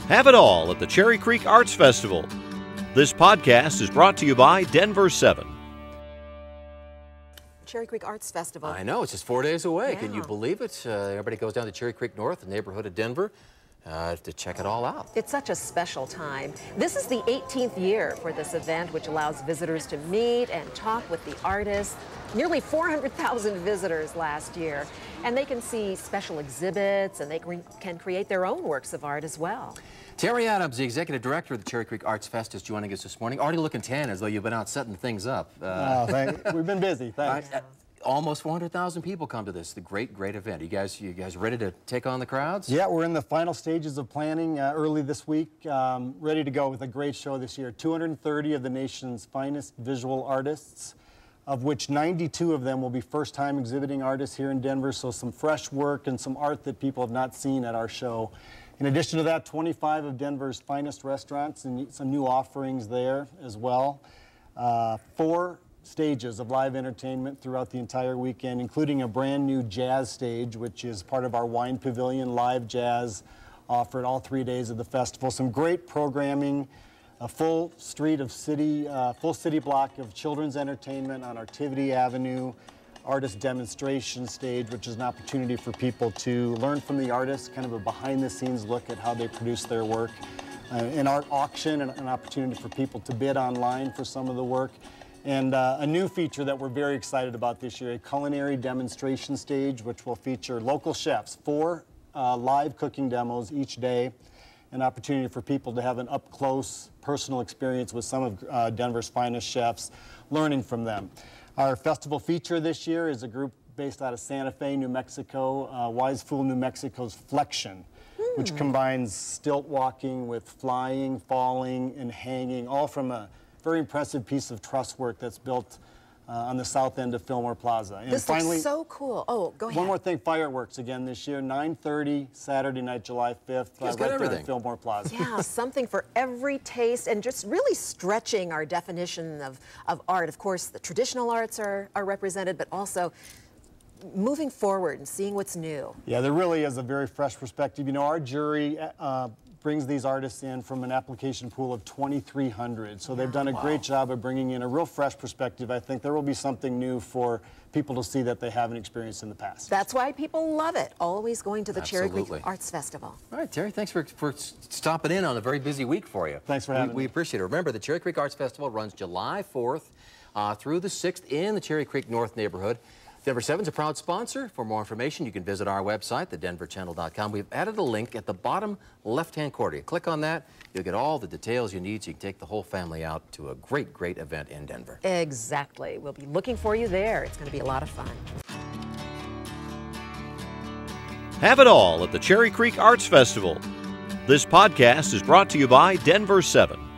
Have it all at the Cherry Creek Arts Festival. This podcast is brought to you by Denver 7. Cherry Creek Arts Festival. I know, it's just 4 days away. Yeah. Can you believe it? Everybody goes down to Cherry Creek North, the neighborhood of Denver, to check it all out. It's such a special time. This is the 18th year for this event, which allows visitors to meet and talk with the artists. Nearly 400,000 visitors last year. And they can see special exhibits, and they can create their own works of art as well. Terry Adams, the executive director of the Cherry Creek Arts Fest, is joining us this morning. Already looking tan, as though you've been out setting things up. We've been busy, thanks. Almost 400,000 people come to this. The great event. You guys ready to take on the crowds? Yeah, we're in the final stages of planning early this week. Ready to go with a great show this year. 230 of the nation's finest visual artists, of which 92 of them will be first-time exhibiting artists here in Denver, so some fresh work and some art that people have not seen at our show. In addition to that, 25 of Denver's finest restaurants and some new offerings there as well. 4 stages of live entertainment throughout the entire weekend, including a brand new jazz stage, which is part of our Wine Pavilion live jazz offered all 3 days of the festival. Some great programming, a full city block of children's entertainment on Artivity Avenue, artist demonstration stage, which is an opportunity for people to learn from the artists, kind of a behind-the-scenes look at how they produce their work. An art auction and an opportunity for people to bid online for some of the work. And a new feature that we're very excited about this year, a culinary demonstration stage, which will feature local chefs, 4 live cooking demos each day, an opportunity for people to have an up-close personal experience with some of Denver's finest chefs, learning from them. Our festival feature this year is a group based out of Santa Fe, New Mexico, Wise Fool New Mexico's Flexion, which combines stilt walking with flying, falling, and hanging, all from a very impressive piece of truss work that's built on the south end of Fillmore Plaza. And This finally, looks so cool. Oh, go ahead. one more thing, fireworks again this year, 9:30 Saturday night, July 5th, Just right got there everything. at Fillmore Plaza. Yeah, something for every taste, and just really stretching our definition of art. Of course, the traditional arts are represented, but also moving forward and seeing what's new. Yeah, there really is a very fresh perspective. You know, our jury brings these artists in from an application pool of 2,300. So they've done a great job of bringing in a real fresh perspective. I think there will be something new for people to see that they haven't experienced in the past. That's why people love it. Always going to the Cherry Creek Absolutely. Arts Festival. All right, Terry, thanks for stopping in on a very busy week for you. Thanks for having me. We appreciate it. Remember, the Cherry Creek Arts Festival runs July 4th through the 6th in the Cherry Creek North neighborhood. Denver 7 is a proud sponsor. For more information, you can visit our website, thedenverchannel.com. We've added a link at the bottom left-hand corner. You click on that, you'll get all the details you need so you can take the whole family out to a great event in Denver. Exactly. We'll be looking for you there. It's going to be a lot of fun. Have it all at the Cherry Creek Arts Festival. This podcast is brought to you by Denver 7.